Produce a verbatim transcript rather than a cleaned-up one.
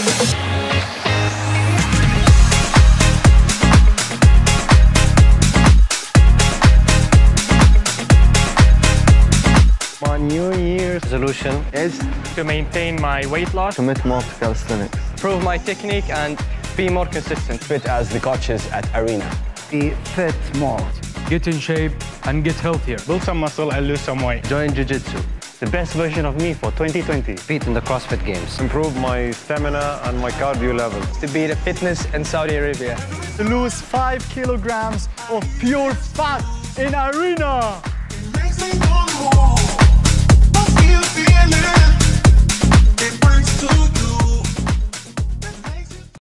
My New Year's resolution is to maintain my weight loss, commit more to calisthenics, improve my technique and be more consistent. Fit as the coaches at Arena. be fit more, get in shape and get healthier. Build some muscle and lose some weight. join jiu-jitsu, The best version of me for twenty twenty. compete in the CrossFit Games, improve my stamina and my cardio levels. To be the fitness in Saudi Arabia. To lose five kilograms of pure fat in Arena. Makes me want more. I feel feeling.